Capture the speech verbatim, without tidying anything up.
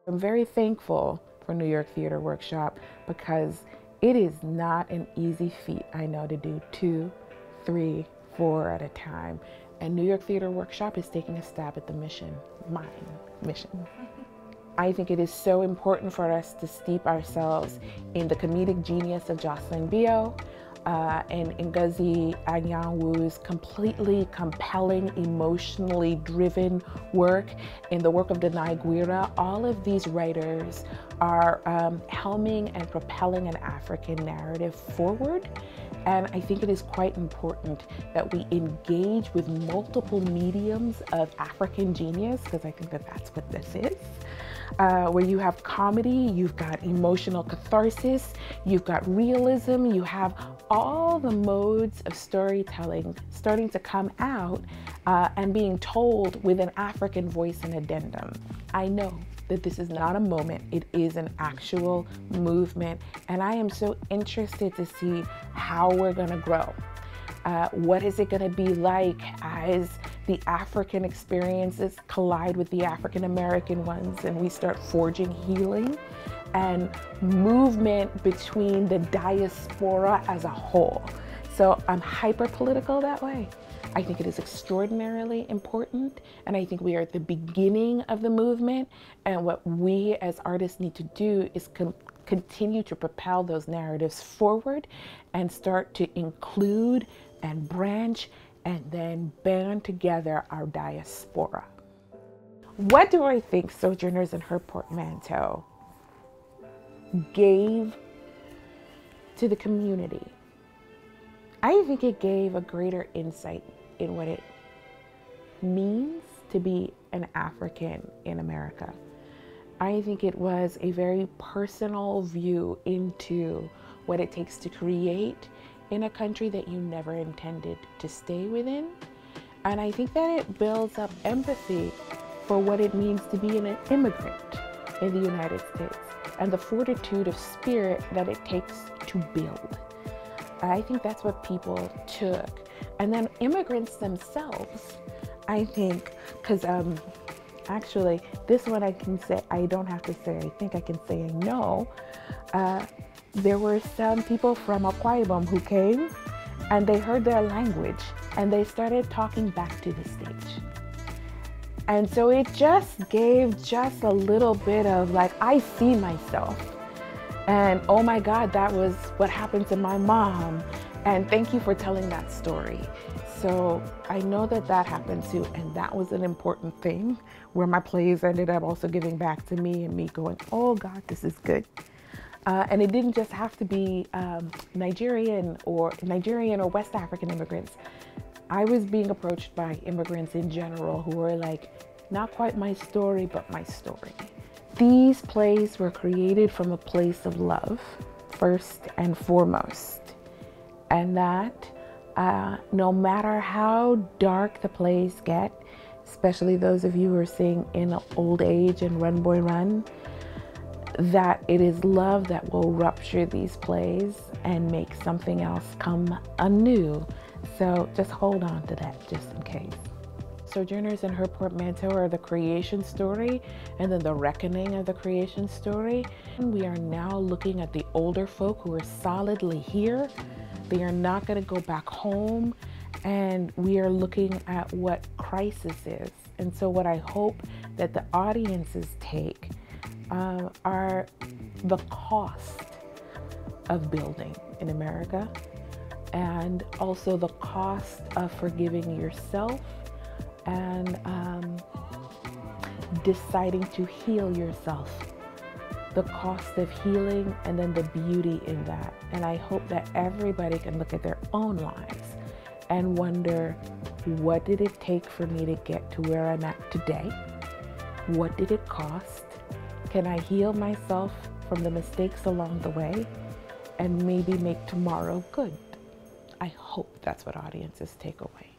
I'm very thankful for New York Theater Workshop because it is not an easy feat, I know, to do two, three, four at a time. And New York Theater Workshop is taking a stab at the mission, mine mission. I think it is so important for us to steep ourselves in the comedic genius of 𝗔𝗺𝗿𝗶𝗰 uh, and 𝗔𝗺𝗿𝗿𝗰 Anyanwu's completely compelling, emotionally driven work, in the work of 𝗔𝗺𝗿𝗿𝗰 Gwira. All of these writers are um, helming and propelling an African narrative forward. And I think it is quite important that we engage with multiple mediums of African genius, because I think that that's what this is. Uh, where you have comedy, you've got emotional catharsis, you've got realism, you have all the modes of storytelling starting to come out uh, and being told with an African voice and addendum. I know that this is not a moment, it is an actual movement, and I am so interested to see how we're gonna grow. Uh, what is it gonna be like as the African experiences collide with the African American ones and we start forging healing and movement between the diaspora as a whole? So I'm hyper political that way. I think it is extraordinarily important, and I think we are at the beginning of the movement, and what we as artists need to do is com continue to propel those narratives forward and start to include and branch and then band together our diaspora. What do I think Sojourners in Her Portmanteau gave to the community? I think it gave a greater insight in what it means to be an African in America. I think it was a very personal view into what it takes to create in a country that you never intended to stay within. And I think that it builds up empathy for what it means to be an immigrant in the United States and the fortitude of spirit that it takes to build. I think that's what people took. And then immigrants themselves, I think, because um, actually this one I can say, I don't have to say, I think I can say I know. Uh, there were some people from 𝗶𝗰𝗰 who came and they heard their language and they started talking back to the stage. And so it just gave just a little bit of like, I see myself. And oh my God, that was what happened to my mom. And thank you for telling that story. So I know that that happened too. And that was an important thing where my plays ended up also giving back to me and me going, oh God, this is good. Uh, and it didn't just have to be um, Nigerian or Nigerian or West African immigrants. I was being approached by immigrants in general who were like, not quite my story, but my story. These plays were created from a place of love, first and foremost. And that uh, no matter how dark the plays get, especially those of you who are seeing In Old Age and Run Boy Run, that it is love that will rupture these plays and make something else come anew. So just hold on to that just in case. Sojourners in Her Portmanteau are the creation story and then the reckoning of the creation story. And we are now looking at the older folk who are solidly here. They are not going to go back home, and we are looking at what crisis is. And so what I hope that the audiences take uh, are the cost of building in America, and also the cost of forgiving yourself and um, deciding to heal yourself, the cost of healing, and then the beauty in that. And I hope that everybody can look at their own lives and wonder, what did it take for me to get to where I'm at today? What did it cost? Can I heal myself from the mistakes along the way and maybe make tomorrow good? I hope that's what audiences take away.